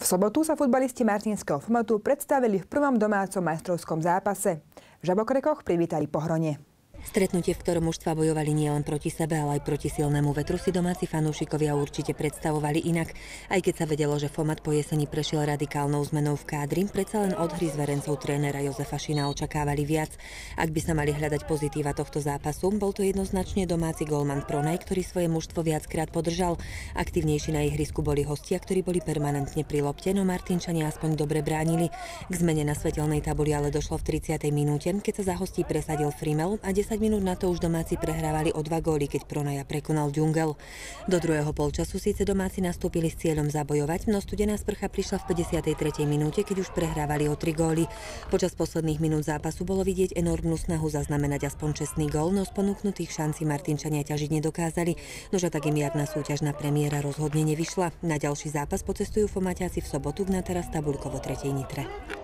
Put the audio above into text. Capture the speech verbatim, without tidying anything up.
V sobotu sa futbalisti martinského Fomatu predstavili v prvom domácom majstrovskom zápase. V Žabokrekoch privítali Pohronie. Stretnutie, v ktorom mužstvá bojovali nielen proti sebe, ale aj proti silnému vetru, si domáci fanúšikovia určite predstavovali inak. Aj keď sa vedelo, že Fomat po jeseni prešiel radikálnou zmenou v kádri, predsa len od hry z verencov trénera Jozefa Šina očakávali viac. Ak by sa mali hľadať pozitíva tohto zápasu, bol to jednoznačne domáci gólman Pronaj, ktorý svoje mužstvo viackrát podržal. Aktívnejší na ihrisku boli hostia, ktorí boli permanentne pri lopte, no Martinčania aspoň dobre bránili. K zmene na svetelnej tabuli ale došlo v tridsiatej minúte, keď sa za hostí presadil Frimel a desať minút na to už domáci prehrávali o dva góly, keď Pronaja prekonal Džungel. Do druhého polčasu síce domáci nastúpili s cieľom zabojovať, no studená sprcha prišla v päťdesiatej tretej minúte, keď už prehrávali o tri góly. Počas posledných minút zápasu bolo vidieť enormnú snahu zaznamenať aspoň čestný gól, no z ponúknutých šancí Martinčania ťažiť nedokázali, nože tak im jarná súťažná premiéra rozhodne nevyšla. Na ďalší zápas pocestujú Fomaťáci v sobotu na teraz tabuľkovo tretej Nitre.